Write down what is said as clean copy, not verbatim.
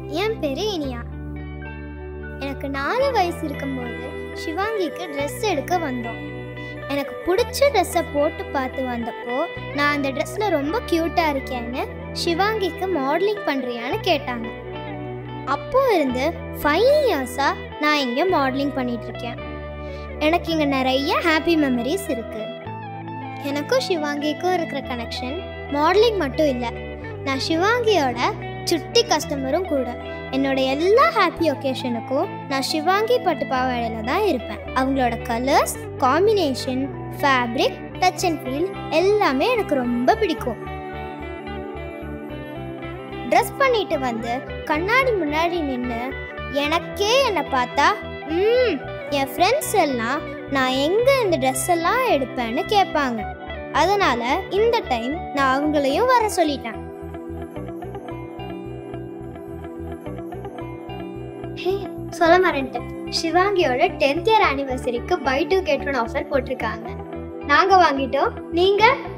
என் பேரு இனியா. எனக்கு 4 வயசு இருக்கும்போது சிவாங்கிக்கு ட்ரெஸ் எடுக்க வந்தோம். எனக்கு பிடிச்ச ட்ரெஸ்ஸை போட்டு பார்த்து வந்தப்போ நான் அந்த ட்ரெஸ்ஸில் ரொம்ப க்யூட்டாக இருக்கேன்னு சிவாங்கிக்கு மாடலிங் பண்ணுறியான்னு கேட்டாங்க. அப்போ இருந்து 5 இயர்ஸாக நான் இங்கே மாடலிங் பண்ணிகிட்ருக்கேன். எனக்கு இங்கே நிறைய ஹாப்பி மெமரிஸ் இருக்குது. எனக்கும் சிவாங்கிக்கும் இருக்கிற கனெக்ஷன் மாடலிங் மட்டும் இல்லை, நான் சிவாங்கியோட சுட்டி கஸ்டமரும் கூட. என்னோட எல்லா ஹாப்பி ஒகேஷனுக்கும் நான் சிவாங்கி பட்டு பாவாடையில் தான் இருப்பேன். அவங்களோட colours, combination, fabric, touch and feel எல்லாமே எனக்கு ரொம்ப பிடிக்கும். ட்ரெஸ் பண்ணிட்டு வந்து கண்ணாடி முன்னாடி நின்று எனக்கே என்னை பார்த்தா என் ஃப்ரெண்ட்ஸ் எல்லாம் நான் எங்கே இந்த ட்ரெஸ் எல்லாம் எடுப்பேன்னு கேட்பாங்க. அதனால இந்த டைம் நான் அவங்களையும் வர சொல்லிட்டேன். சொல்ல மறந்துட்டேன், சிவாங்கியோட 10th இயர் ஆனிவர்சரிக்கு buy 2 get 1 ஆஃபர் போட்டிருக்காங்க. நாங்கள் வாங்கிட்டோம், நீங்கள்